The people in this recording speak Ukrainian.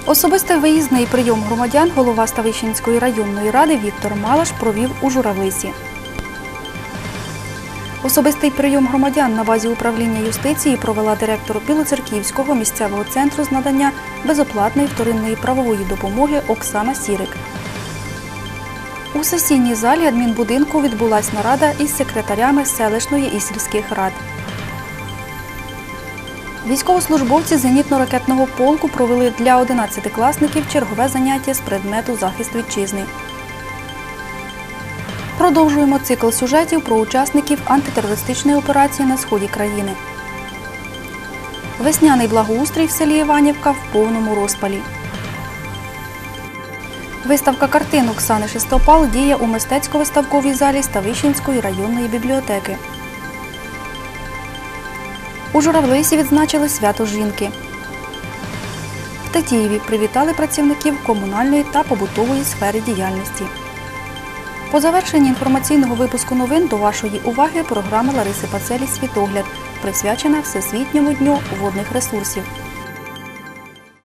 Особистий виїзний прийом громадян голова Ставищенської районної ради Віктор Малаш провів у Журавлисі. Особистий прийом громадян на базі управління юстиції провела директор Білоцерківського місцевого центру з надання безоплатної вторинної правової допомоги Оксана Сірик. У сесійній залі адмінбудинку відбулася нарада із секретарями селищної і сільських рад. Військовослужбовці зенітно-ракетного полку провели для 11-класників чергове заняття з предмету «Захист вітчизни». Продовжуємо цикл сюжетів про учасників антитерористичної операції на сході країни. Весняний благоустрій в селі Іванівка в повному розпалі. Виставка картин Оксани Шестопал діє у мистецько-виставковій залі Ставищенської районної бібліотеки. У Журавлисі відзначили свято жінки. В Тетіїві привітали працівників комунальної та побутової сфери діяльності. По завершенні інформаційного випуску новин до вашої уваги програма Лариси Пацелі «Світогляд», присвячена Всесвітньому дню водних ресурсів.